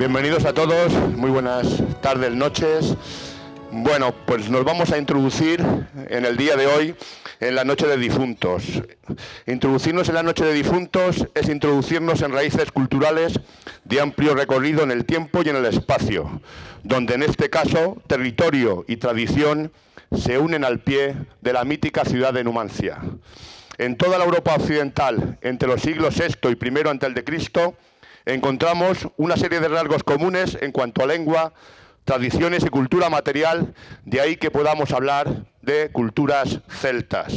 Bienvenidos a todos, muy buenas tardes, noches. Bueno, pues nos vamos a introducir en el día de hoy en la Noche de Difuntos. Introducirnos en la Noche de Difuntos es introducirnos en raíces culturales de amplio recorrido en el tiempo y en el espacio, donde en este caso territorio y tradición se unen al pie de la mítica ciudad de Numancia. En toda la Europa occidental, entre los siglos VI y I antes de Cristo, encontramos una serie de rasgos comunes en cuanto a lengua, tradiciones y cultura material, de ahí que podamos hablar de culturas celtas.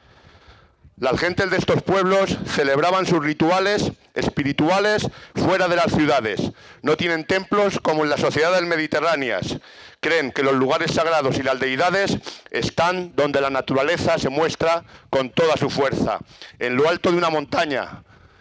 Las gentes de estos pueblos celebraban sus rituales espirituales fuera de las ciudades. No tienen templos como en las sociedades mediterráneas. Creen que los lugares sagrados y las deidades están donde la naturaleza se muestra con toda su fuerza, en lo alto de una montaña,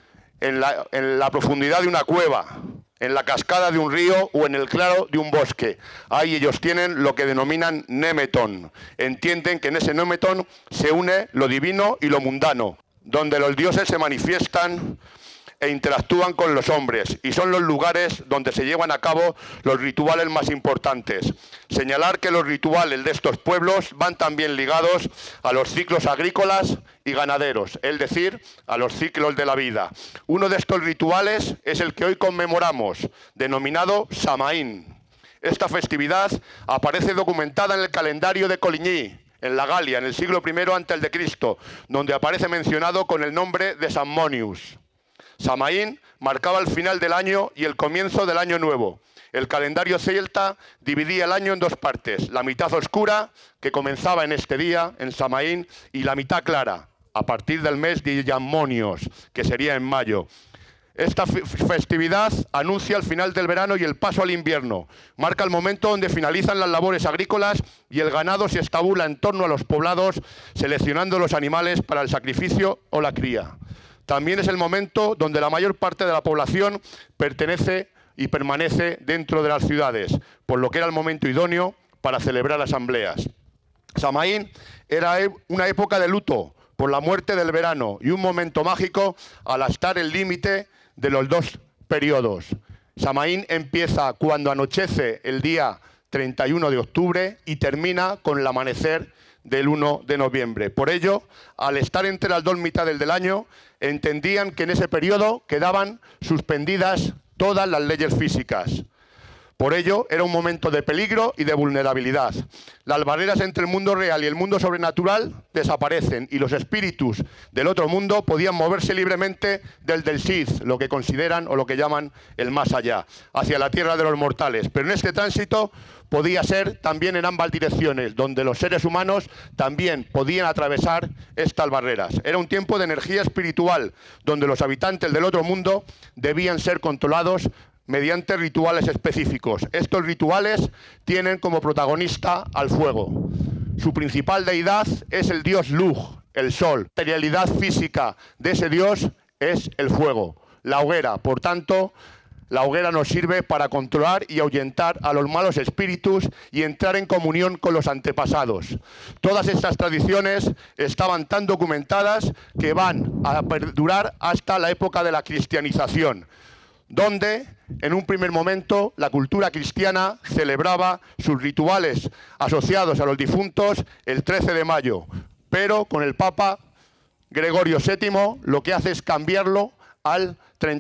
en la profundidad de una cueva, en la cascada de un río o en el claro de un bosque. Ahí ellos tienen lo que denominan Németon. Entienden que en ese Németon se une lo divino y lo mundano, donde los dioses se manifiestan e interactúan con los hombres, y son los lugares donde se llevan a cabo los rituales más importantes. Señalar que los rituales de estos pueblos van también ligados a los ciclos agrícolas y ganaderos, es decir, a los ciclos de la vida. Uno de estos rituales es el que hoy conmemoramos, denominado Samaín. Esta festividad aparece documentada en el calendario de Coligny, en la Galia, en el siglo I antes de Cristo, donde aparece mencionado con el nombre de Sammonius. Samaín marcaba el final del año y el comienzo del año nuevo. El calendario celta dividía el año en dos partes, la mitad oscura, que comenzaba en este día, en Samaín, y la mitad clara, a partir del mes de Yammonios, que sería en mayo. Esta festividad anuncia el final del verano y el paso al invierno. Marca el momento donde finalizan las labores agrícolas y el ganado se estabula en torno a los poblados, seleccionando los animales para el sacrificio o la cría. También es el momento donde la mayor parte de la población pertenece y permanece dentro de las ciudades, por lo que era el momento idóneo para celebrar asambleas. Samaín era una época de luto por la muerte del verano y un momento mágico al estar el límite de los dos periodos. Samaín empieza cuando anochece el día 31 de octubre y termina con el amanecer del 1 de noviembre. Por ello, al estar entre las dos mitades del año, entendían que en ese periodo quedaban suspendidas todas las leyes físicas. Por ello, era un momento de peligro y de vulnerabilidad. Las barreras entre el mundo real y el mundo sobrenatural desaparecen y los espíritus del otro mundo podían moverse libremente del Sith, lo que consideran o lo que llaman el más allá, hacia la tierra de los mortales. Pero en este tránsito podía ser también en ambas direcciones, donde los seres humanos también podían atravesar estas barreras. Era un tiempo de energía espiritual, donde los habitantes del otro mundo debían ser controlados mediante rituales específicos. Estos rituales tienen como protagonista al fuego. Su principal deidad es el dios Lugh, el sol. La materialidad física de ese dios es el fuego, la hoguera. Por tanto, la hoguera nos sirve para controlar y ahuyentar a los malos espíritus y entrar en comunión con los antepasados. Todas estas tradiciones estaban tan documentadas que van a perdurar hasta la época de la cristianización, donde en un primer momento la cultura cristiana celebraba sus rituales asociados a los difuntos el 13 de mayo, pero con el Papa Gregorio VII lo que hace es cambiarlo al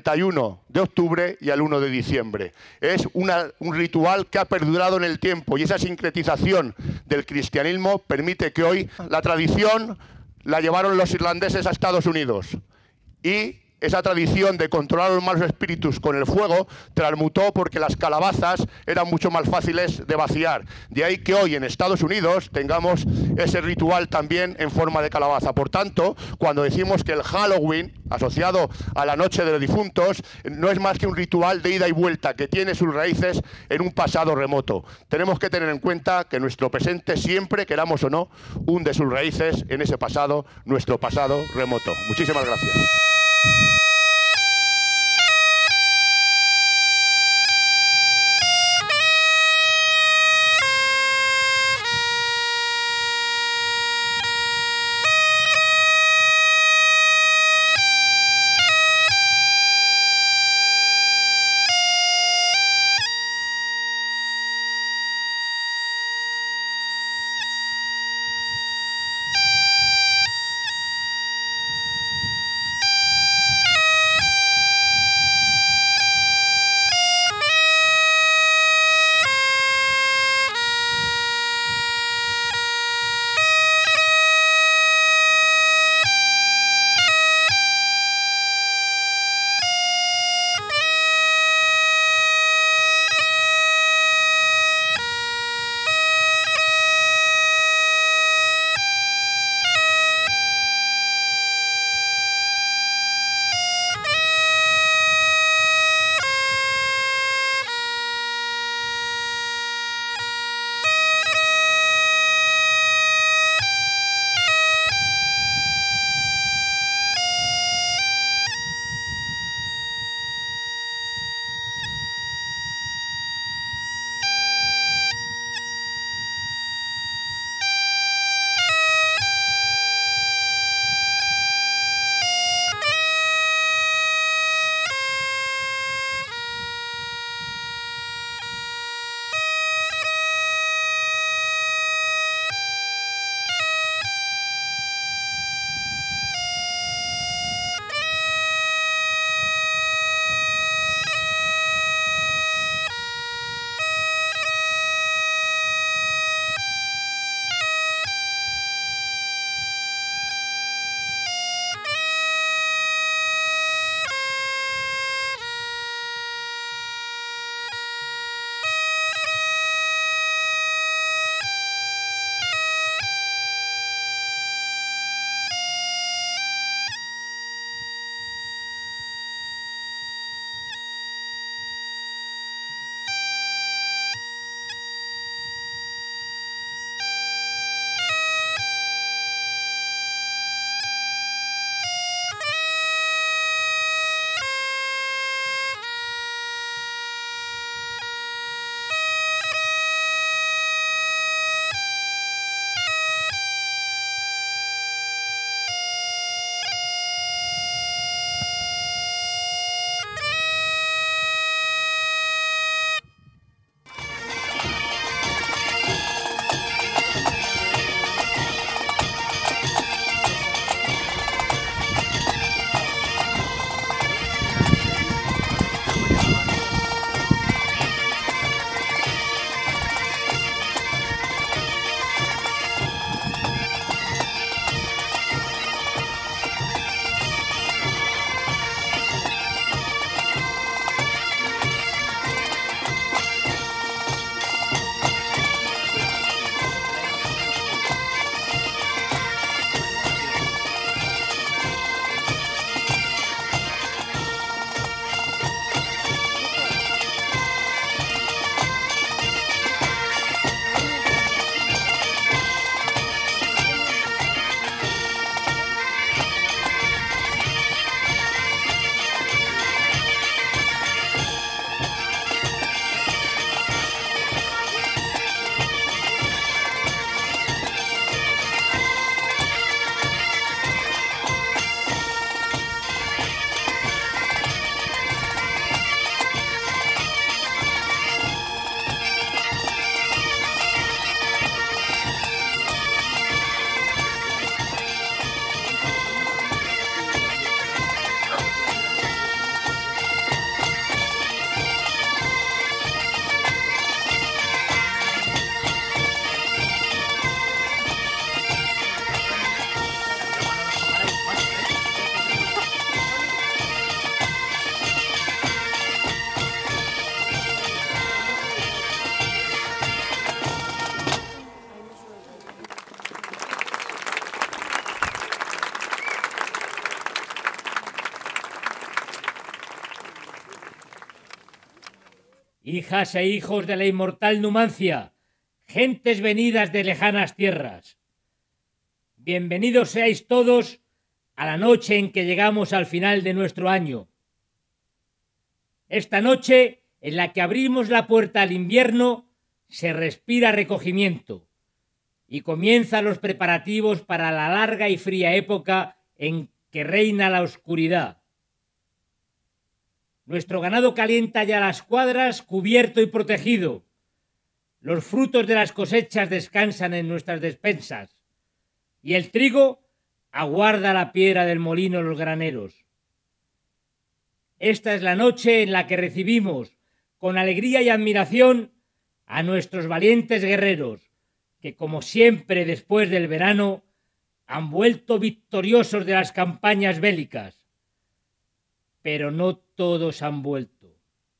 31 de octubre y al 1 de diciembre. Es un ritual que ha perdurado en el tiempo y esa sincretización del cristianismo permite que hoy la tradición la llevaron los irlandeses a Estados Unidos y esa tradición de controlar los malos espíritus con el fuego transmutó porque las calabazas eran mucho más fáciles de vaciar. De ahí que hoy en Estados Unidos tengamos ese ritual también en forma de calabaza. Por tanto, cuando decimos que el Halloween, asociado a la Noche de los Difuntos, no es más que un ritual de ida y vuelta que tiene sus raíces en un pasado remoto. Tenemos que tener en cuenta que nuestro presente, siempre queramos o no, hunde sus raíces en ese pasado, nuestro pasado remoto. Muchísimas gracias. Hijas e hijos de la inmortal Numancia, gentes venidas de lejanas tierras, bienvenidos seáis todos a la noche en que llegamos al final de nuestro año. Esta noche, en la que abrimos la puerta al invierno, se respira recogimiento y comienzan los preparativos para la larga y fría época en que reina la oscuridad. Nuestro ganado calienta ya las cuadras, cubierto y protegido. Los frutos de las cosechas descansan en nuestras despensas y el trigo aguarda la piedra del molino en los graneros. Esta es la noche en la que recibimos con alegría y admiración a nuestros valientes guerreros, que como siempre después del verano han vuelto victoriosos de las campañas bélicas. Pero no todos han vuelto.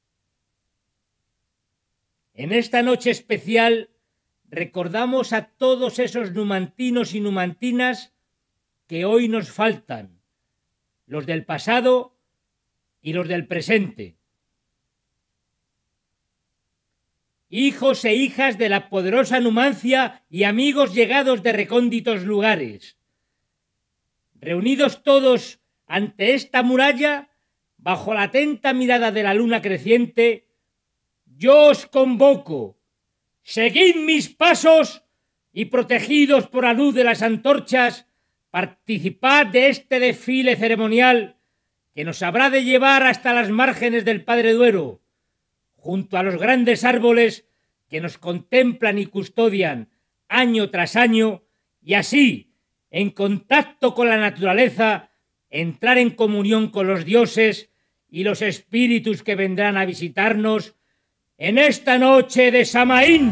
En esta noche especial recordamos a todos esos numantinos y numantinas que hoy nos faltan, los del pasado y los del presente. Hijos e hijas de la poderosa Numancia y amigos llegados de recónditos lugares. Reunidos todos ante esta muralla, bajo la atenta mirada de la luna creciente, yo os convoco, seguid mis pasos y protegidos por la luz de las antorchas, participad de este desfile ceremonial que nos habrá de llevar hasta las márgenes del Padre Duero, junto a los grandes árboles que nos contemplan y custodian año tras año, y así, en contacto con la naturaleza, entrar en comunión con los dioses y los espíritus que vendrán a visitarnos en esta noche de Samaín.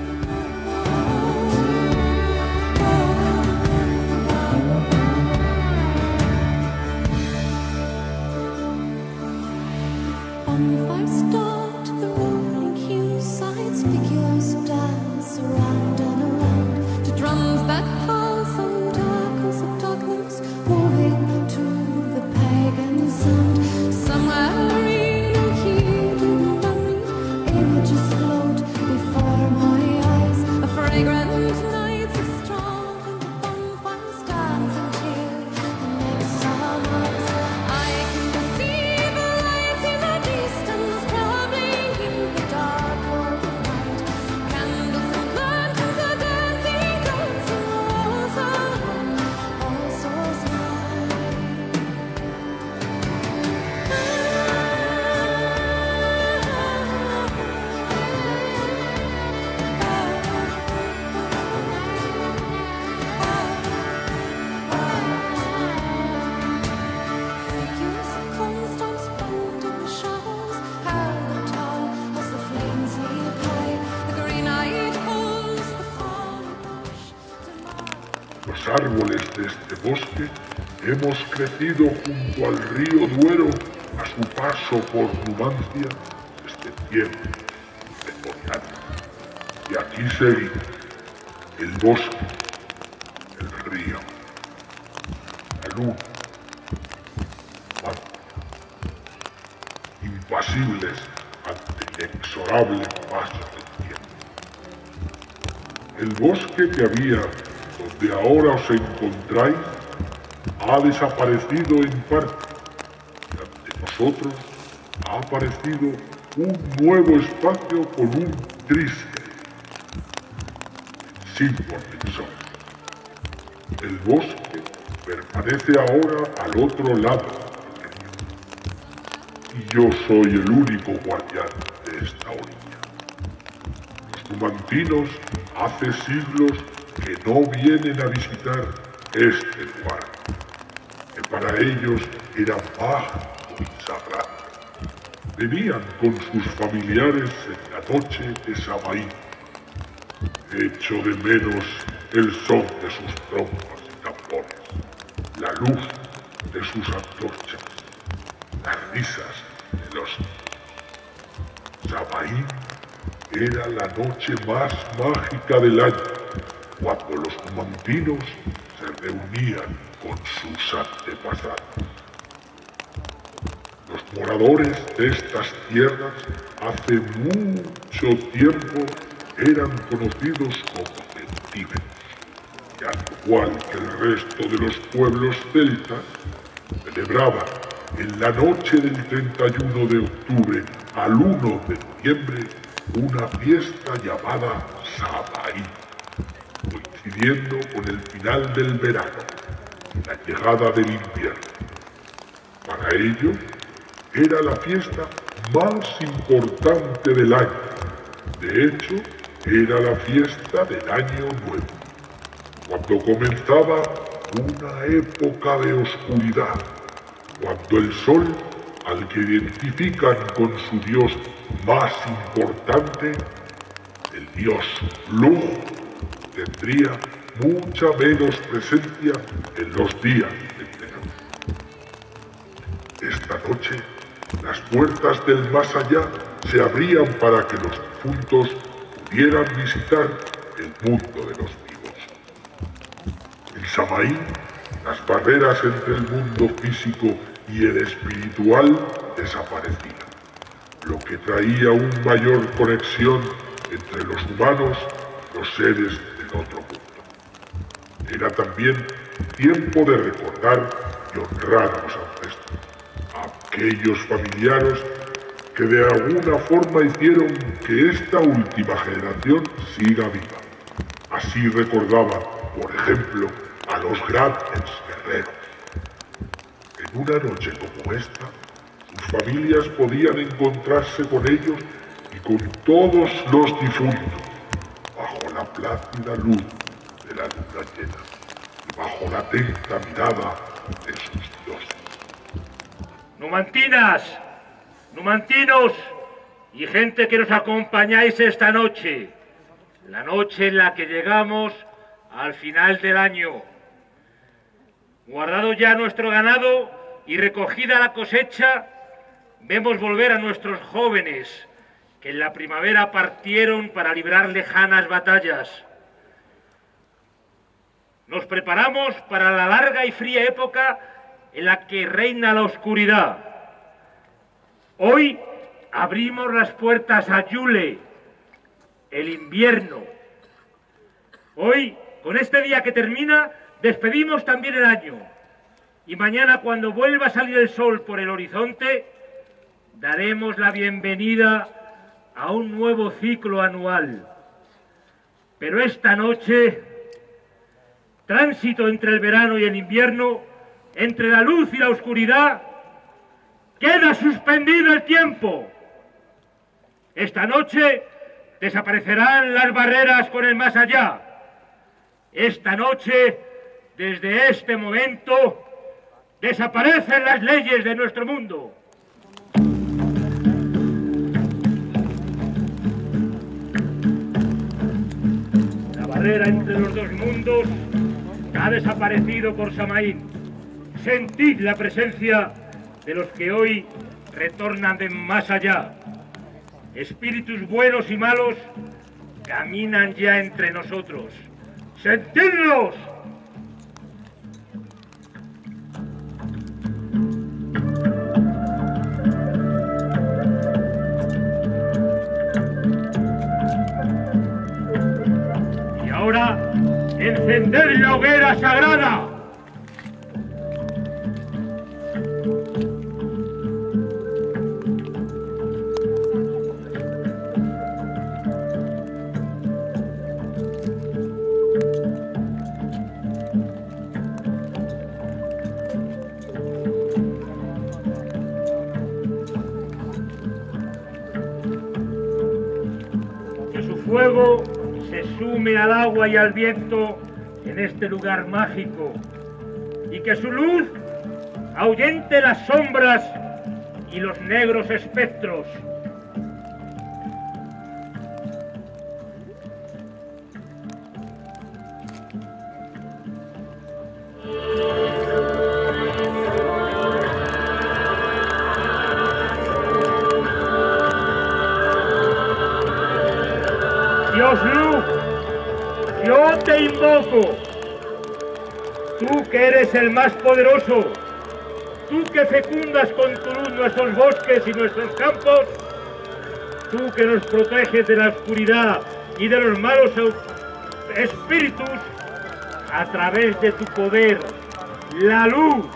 Árboles de este bosque hemos crecido junto al río Duero a su paso por Numancia desde tiempo memorial. Y aquí seguimos, el bosque, el río, la luna, Numancia, impasibles ante el inexorable paso del tiempo. El bosque que había donde ahora os encontráis, ha desaparecido en parte, y ante nosotros ha aparecido un nuevo espacio con un triste símbolo del sol. El bosque permanece ahora al otro lado del río, y yo soy el único guardián de esta orilla. Los numantinos hace siglos que no vienen a visitar este lugar, que para ellos era mágico y sagrado. Venían con sus familiares en la noche de Samaín. Echo de menos el son de sus trompas y tambores, la luz de sus antorchas, las risas de los niños. Samaín era la noche más mágica del año, cuando los numantinos se reunían con sus antepasados. Los moradores de estas tierras hace mucho tiempo eran conocidos como celtíberos, y al igual que el resto de los pueblos celtas, celebraban en la noche del 31 de octubre al 1 de noviembre una fiesta llamada Samaín, coincidiendo con el final del verano y la llegada del invierno. Para ellos era la fiesta más importante del año. De hecho, era la fiesta del Año Nuevo, cuando comenzaba una época de oscuridad, cuando el sol, al que identifican con su dios más importante, el dios Lug, tendría mucha menos presencia en los días del verano. Esta noche, las puertas del más allá se abrían para que los difuntos pudieran visitar el mundo de los vivos. En Samaín, las barreras entre el mundo físico y el espiritual desaparecían, lo que traía una mayor conexión entre los humanos y los seres del otro mundo. Era también tiempo de recordar y honrar a los ancestros, a aquellos familiares que de alguna forma hicieron que esta última generación siga viva. Así recordaba, por ejemplo, a los grandes guerreros. En una noche como esta, sus familias podían encontrarse con ellos y con todos los difuntos, bajo la plácida luz de la luna llena y bajo la atenta mirada de sus dioses. Numantinas, numantinos y gente que nos acompañáis esta noche, la noche en la que llegamos al final del año. Guardado ya nuestro ganado y recogida la cosecha, vemos volver a nuestros jóvenes que en la primavera partieron para librar lejanas batallas. Nos preparamos para la larga y fría época en la que reina la oscuridad. Hoy abrimos las puertas a Yule, el invierno. Hoy, con este día que termina, despedimos también el año. Y mañana, cuando vuelva a salir el sol por el horizonte, daremos la bienvenida a un nuevo ciclo anual. Pero esta noche, tránsito entre el verano y el invierno, entre la luz y la oscuridad, queda suspendido el tiempo. Esta noche desaparecerán las barreras con el más allá. Esta noche, desde este momento, desaparecen las leyes de nuestro mundo. La barrera entre los dos mundos ha desaparecido por Samaín. Sentid la presencia de los que hoy retornan de más allá. Espíritus buenos y malos caminan ya entre nosotros. ¡Sentidlos! Y ahora, encended la hoguera sagrada. Fuego se sume al agua y al viento en este lugar mágico, y que su luz ahuyente las sombras y los negros espectros. Dios Lug, yo te invoco, tú que eres el más poderoso, tú que fecundas con tu luz nuestros bosques y nuestros campos, tú que nos proteges de la oscuridad y de los malos espíritus, a través de tu poder, la luz.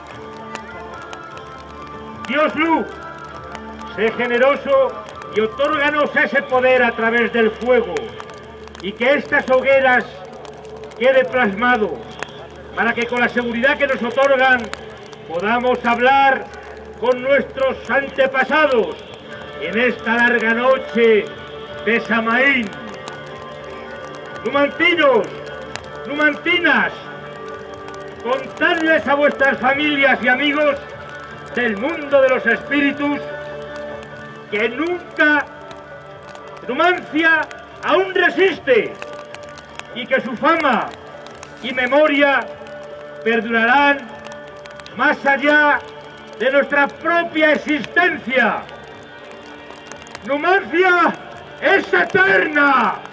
Dios luz, sé generoso y otórganos ese poder a través del fuego, y que estas hogueras quede plasmado, para que con la seguridad que nos otorgan podamos hablar con nuestros antepasados en esta larga noche de Samaín. Numantinos, numantinas, contadles a vuestras familias y amigos del mundo de los espíritus que nunca Numancia aún resiste y que su fama y memoria perdurarán más allá de nuestra propia existencia. Numancia es eterna.